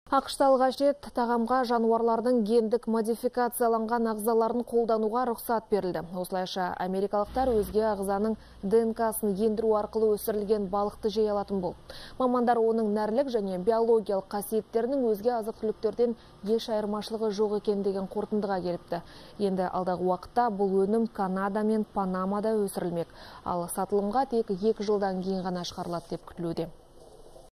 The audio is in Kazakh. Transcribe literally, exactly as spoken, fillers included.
ақш-та алғаш рет тағамға жануарлардың гендік модификацияланған ағзаларын қолдануға рұқсат берілді. Осылайша америкалықтар өзге ағзаның Д Н К-сын ендіру арқылы өсірілген балықты жей алатын болды. Мамандар оның нәрлік және биологиялық қасиеттерінің өзге азық-түліктерден еш айырмашылығы жоқ екен деген қорытындыға келіпті. Енді алдағы уақытта бұл өнім Канада мен Панамада өсірілмек, ал сатылымға тек екі жылдан кейін ғана шығарылады деп күтілуде.